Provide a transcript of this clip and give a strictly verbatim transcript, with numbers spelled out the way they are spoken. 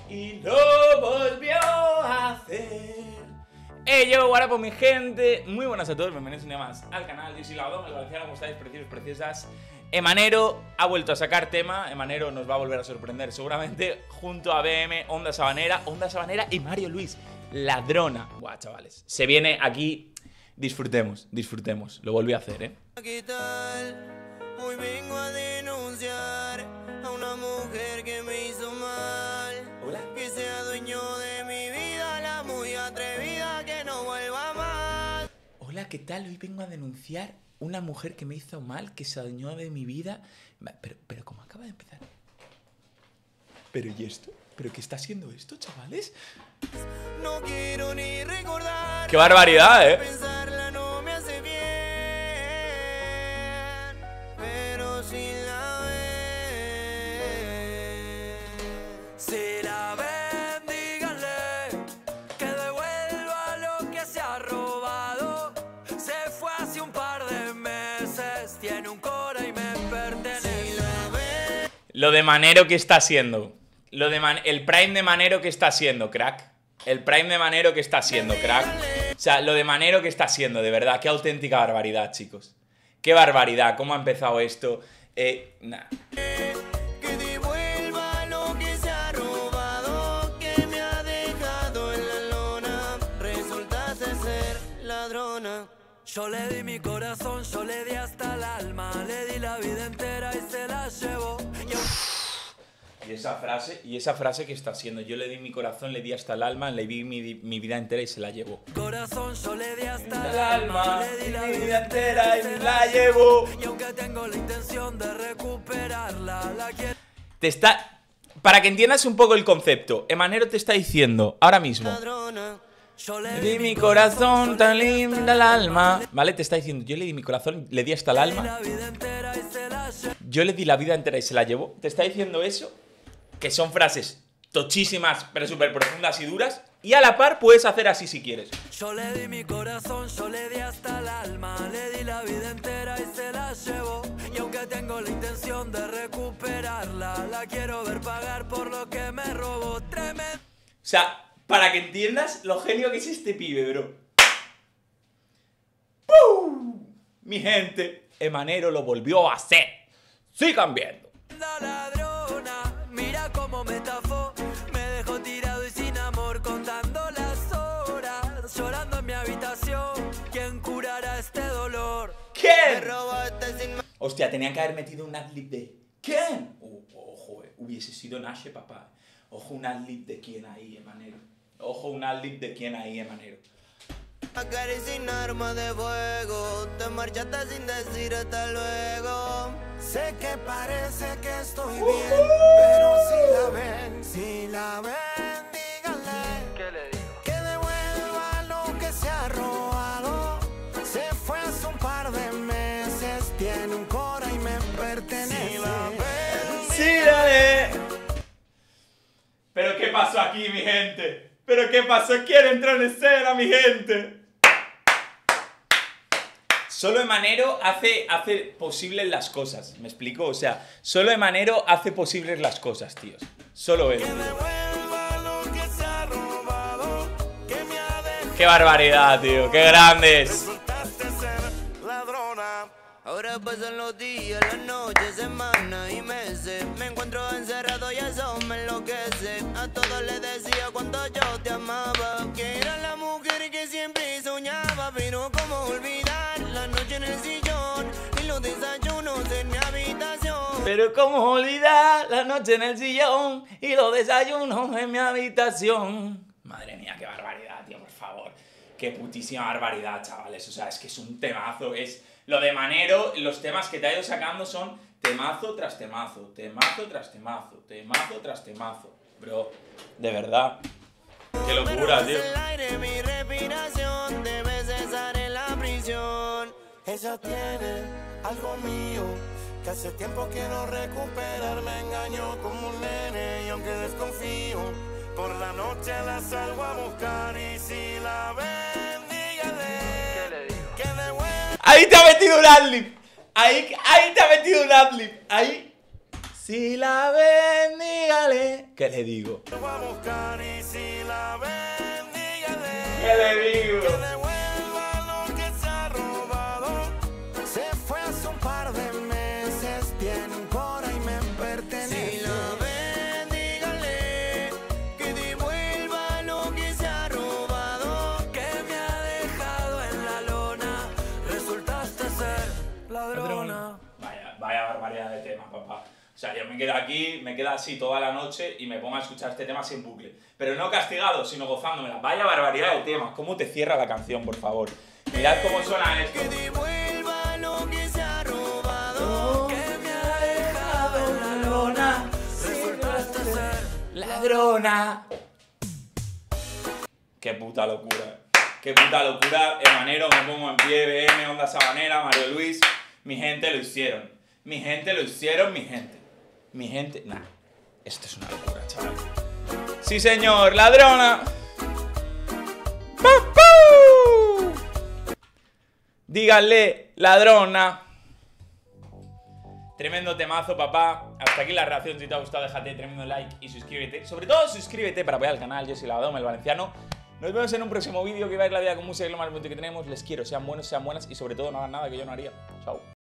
y lo volvió a hacer. Hey yo, what up mi gente, muy buenas a todos, bienvenidos un día más al canal. Yo soy Laudón, el valenciano, ¿cómo estáis? Preciosos, preciosas. Emanero ha vuelto a sacar tema. Emanero nos va a volver a sorprender seguramente junto a B M, Onda Sabanera, Onda Sabanera y Mario Luis, Ladrona. Buah, chavales, se viene aquí. Disfrutemos, disfrutemos. Lo volví a hacer, ¿eh? ¿Qué tal? Hoy vengo a denunciar a una mujer que me hizo mal. Hola. Que sea dueño de mi vida, la muy atrevida, que no vuelva más. Hola, ¿qué tal? Hoy vengo a denunciar una mujer que me hizo mal, que se adueñó de mi vida. Pero, pero ¿cómo acaba de empezar? ¿Pero y esto? ¿Pero qué está haciendo esto, chavales? No quiero ni recordar. ¡Qué barbaridad, eh! Pensarla no me hace bien, pero si la ven, si la ven, díganle que devuelva lo que se ha robado. Se fue hace un par de meses, tiene un cora y me pertenece. Si la ven, Lo de Manero que está haciendo. Lo de Man- el Prime de Manero que está haciendo, crack. El Prime de Manero que está haciendo, crack. O sea, lo de Manero que está haciendo, de verdad. Qué auténtica barbaridad, chicos. Qué barbaridad. ¿Cómo ha empezado esto? Eh, nah. que devuelva lo que se ha robado, que me ha dejado en la lona. Resultaste ser ladrona. Yo le di mi corazón, yo le di hasta el alma, le di la vida entera y se la llevó. Y esa frase, y esa frase que está haciendo. Yo le di mi corazón, le di hasta el alma, le di mi, mi vida entera y se la llevó. Corazón, yo le di hasta El alma, le di la vida entera y me la llevó. Y aunque tengo la intención de recuperarla, la quiero. Te está... Para que entiendas un poco el concepto, Emanero te está diciendo ahora mismo. Ladrona. Yo Le di mi corazón tan linda al alma. ¿Vale? Te está diciendo, yo le di mi corazón, le di hasta el alma. la vida entera y se la llevó. Yo le di la vida entera y se la llevó. ¿Te está diciendo eso? Que son frases tochísimas, pero súper profundas y duras. Y a la par puedes hacer así si quieres. Yo le di mi corazón, yo le di hasta el alma, le di la vida entera y se la llevo. Y aunque tengo la intención de recuperarla, la quiero ver pagar por lo que me robó. Tremendo. O sea, para que entiendas lo genio que es este pibe, bro. ¡Pum! Mi gente, Emanero lo volvió a hacer. Sigan viendo. Ladrona, mira cómo me estafó, me dejó tirado y sin amor, contando las horas, llorando en mi habitación. ¿Quién curará este dolor? Me ¿Quién? robaste sin Hostia, tenían que haber metido un adlib de ¿quién? Oh, ojo, eh. Hubiese sido Nashe, papá. Ojo, un adlib de quién ahí, Emanero. Ojo, un adlib de quién ahí, Emanero. Cari sin arma de fuego, te marchaste sin decir hasta luego. Sé que parece que estoy bien, pero si la ven, si la ven, díganle. ¿Qué le digo? Que devuelva lo que se ha robado. Se fue hace un par de meses, tiene un cora y me pertenece. Si la ven, ¡Sí, dale! ¿Pero qué pasó aquí, mi gente? ¿Pero qué pasó? ¿Quién entró en escena, mi gente? Solo Emanero hace, hace posibles las cosas, ¿me explico? O sea, solo Emanero hace posibles las cosas, tíos. Solo él. que devuelva lo que se ha robado, que me ha dejado. ¡Qué barbaridad, tío! ¡Qué grandes! Resultaste ser ladrona. Ahora pasan los días, las noches, semanas y meses. Me encuentro encerrado y eso me enloquece. A todos les decía cuánto yo te amaba, que era la mujer que siempre soñaba. Pero cómo olvidar la noche en el sillón y los desayunos en mi habitación. Pero cómo olvidar la noche en el sillón y los desayunos en mi habitación. Madre mía, qué barbaridad, tío, por favor. Qué putísima barbaridad, chavales. O sea, es que es un temazo. Es lo de Manero, los temas que te ha ido sacando son temazo tras temazo, temazo tras temazo, temazo tras temazo. Bro, de verdad. Qué locura, tío. El aire, mi respiración debe cesar en la prisión. Ella tiene algo mío que hace tiempo quiero recuperar. Me engañó como un nene y aunque desconfío, por la noche la salgo a buscar. Y si la ven, dígale que devuelva. Ahí te ha metido un adlib. Ahí, ahí te ha metido un adlib. Ahí Si la ven, dígale. ¿Qué le digo? Lo voy a buscar y si la ven, dígale. ¿Qué le digo? Que devuelva lo que se ha robado. Se fue hace un par de meses, tiene un cora y me pertenece. Si la ven, dígale que devuelva lo que se ha robado. Que me ha dejado en la lona. Resultaste ser ladrona. Vaya, vaya barbaridad de tema, papá. O sea, yo me quedo aquí, me quedo así toda la noche y me pongo a escuchar este tema sin bucle. Pero no castigado, sino gozándomela. Vaya barbaridad de temas. ¿Cómo te cierra la canción, por favor? Mirad cómo suena esto. Que devuelva lo que se ha robado. Que me ha dejado en la lona. Resultaste ser ladrona. Qué puta locura. Qué puta locura. Emanero, me pongo en pie. B M, Onda Sabanera, Mario Luis. Mi gente lo hicieron. Mi gente lo hicieron, mi gente. Mi gente... Nah, esto es una locura, chaval. Sí, señor, ladrona. ¡Pum! Díganle, ladrona. Tremendo temazo, papá. Hasta aquí la reacción. Si te ha gustado, déjate tremendo like y suscríbete. Sobre todo, suscríbete para apoyar al canal. Yo soy Lavadome, el valenciano. Nos vemos en un próximo vídeo. Que veáis la vida con música y lo más bonito que tenemos. Les quiero, sean buenos, sean buenas y sobre todo no hagan nada que yo no haría. Chao.